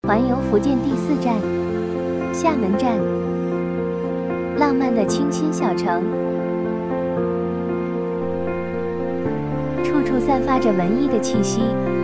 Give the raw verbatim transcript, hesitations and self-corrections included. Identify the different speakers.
Speaker 1: 环游福建第四站，厦门站。浪漫的清新小城，处处散发着文艺的气息。